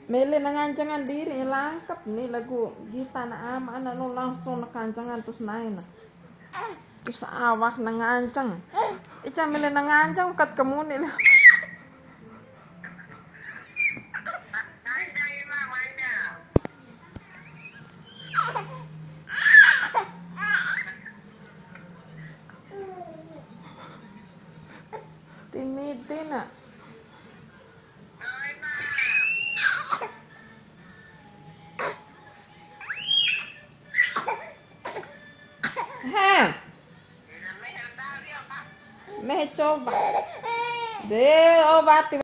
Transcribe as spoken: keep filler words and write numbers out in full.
Mele nangancangan diri langkap nih lagu kita na ama anak no langsung nakancangan terus naik na terus awak nangancang ica mele nangancang kat kamu nih lah timide na ha meh coba deh obat